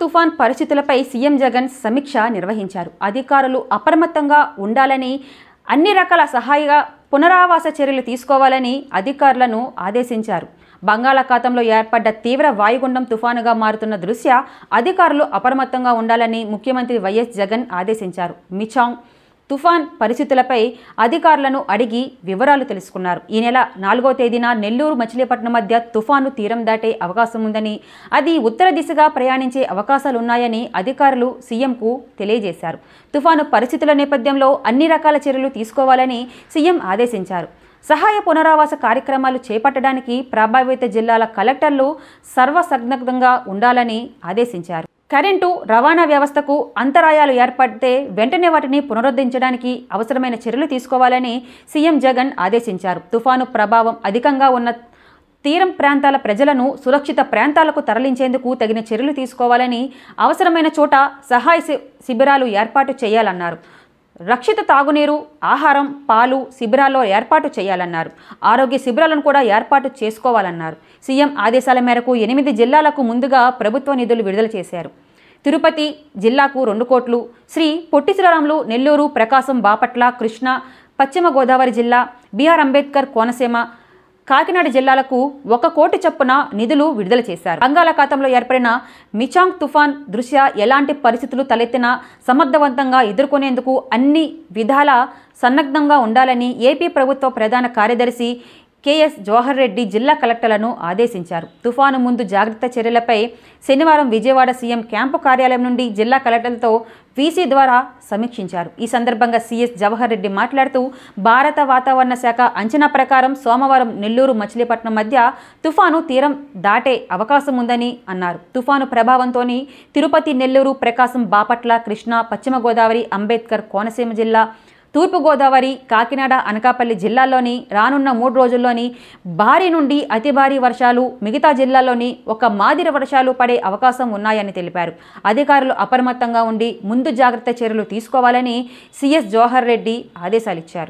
తుఫాన్ పరిస్థితులపై సీఎం జగన్ సమీక్ష నిర్వహించారు. అధికారులు అప్రమత్తంగా ఉండాలని, అన్ని రకాల సహాయ పునరావాస చర్యలు తీసుకోవాలని అధికారులను ఆదేశించారు. బంగాళాఖాతంలో ఏర్పడ్డ తీవ్ర వాయుగుండం తుఫానుగా మారుతున్న దృష్ట్యా అధికారులు అప్రమత్తంగా ఉండాలని ముఖ్యమంత్రి వైఎస్ జగన్ ఆదేశించారు. మిచాంగ్ తుఫాన్ పరిస్థితులపై అధికారులను అడిగి వివరాలు తెలుసుకున్నారు. ఈ నెల 4వ తేదీన నెల్లూరు మచిలీపట్నం మధ్య తుఫాను తీరం దాటే అవకాశం ఉందని, అది ఉత్తర దిశగా ప్రయాణించే అవకాశాలున్నాయని అధికారులు సీఎంకు తెలియజేశారు. తుఫాను పరిస్థితుల నేపథ్యంలో అన్ని రకాల చర్యలు తీసుకోవాలని సీఎం ఆదేశించారు. సహాయ పునరావాస కార్యక్రమాలు చేపట్టడానికి ప్రభావిత జిల్లాల కలెక్టర్లు సర్వసన్నద్ధంగా ఉండాలని ఆదేశించారు. కరెంటు రవాణా వ్యవస్థకు అంతరాయాలు ఏర్పడితే వెంటనే వాటిని పునరుద్ధరించడానికి అవసరమైన చర్యలు తీసుకోవాలని సీఎం జగన్ ఆదేశించారు. తుఫాను ప్రభావం అధికంగా ఉన్న తీరం ప్రాంతాల ప్రజలను సురక్షిత ప్రాంతాలకు తరలించేందుకు తగిన చర్యలు తీసుకోవాలని, అవసరమైన చోట సహాయ శిబిరాలు ఏర్పాటు చేయాలన్నారు. రక్షిత తాగునీరు, ఆహారం, పాలు శిబిరాల్లో ఏర్పాటు చేయాలన్నారు. ఆరోగ్య శిబిరాలను కూడా ఏర్పాటు చేసుకోవాలన్నారు. సీఎం ఆదేశాల మేరకు 8 జిల్లాలకు ముందుగా ప్రభుత్వ నిధులు విడుదల చేశారు. తిరుపతి జిల్లాకు 2 కోట్లు, శ్రీ పొట్టి శ్రీరాములు నెల్లూరు, ప్రకాశం, బాపట్ల, కృష్ణా, పశ్చిమ గోదావరి జిల్లా, బిఆర్ అంబేద్కర్ కోనసీమ, కాకినాడ జిల్లాలకు 1 కోటి చొప్పున నిధులు విడుదల చేశారు. బంగాళాఖాతంలో ఏర్పడిన మిచాంగ్ తుఫాన్ దృష్ట్యా ఎలాంటి పరిస్థితులు తలెత్తినా సమర్థవంతంగా ఎదుర్కొనేందుకు అన్ని విధాలా సన్నద్ధంగా ఉండాలని ఏపీ ప్రభుత్వ ప్రధాన కార్యదర్శి కెఎస్ జవహర్ రెడ్డి జిల్లా కలెక్టర్లను ఆదేశించారు. తుఫాను ముందు జాగ్రత్త చర్యలపై శనివారం విజయవాడ సీఎం క్యాంపు కార్యాలయం నుండి జిల్లా కలెక్టర్లతో వీసీ ద్వారా సమీక్షించారు. ఈ సందర్భంగా సీఎస్ జవహర్ రెడ్డి మాట్లాడుతూ, భారత వాతావరణ శాఖ అంచనా ప్రకారం సోమవారం నెల్లూరు మచిలీపట్నం మధ్య తుఫాను తీరం దాటే అవకాశం ఉందని అన్నారు. తుఫాను ప్రభావంతో తిరుపతి, నెల్లూరు, ప్రకాశం, బాపట్ల, కృష్ణా, పశ్చిమ గోదావరి, అంబేద్కర్ కోనసీమ జిల్లా, తూర్పుగోదావరి, కాకినాడ, అనకాపల్లి జిల్లాల్లోని రానున్న 3 రోజుల్లోని భారీ నుండి అతి భారీ వర్షాలు, మిగతా జిల్లాల్లోని ఒక మాదిరి వర్షాలు పడే అవకాశం ఉన్నాయని తెలిపారు. అధికారులు అప్రమత్తంగా ఉండి ముందు జాగ్రత్త చర్యలు తీసుకోవాలని సీఎస్ జవహర్ రెడ్డి ఆదేశాలిచ్చారు.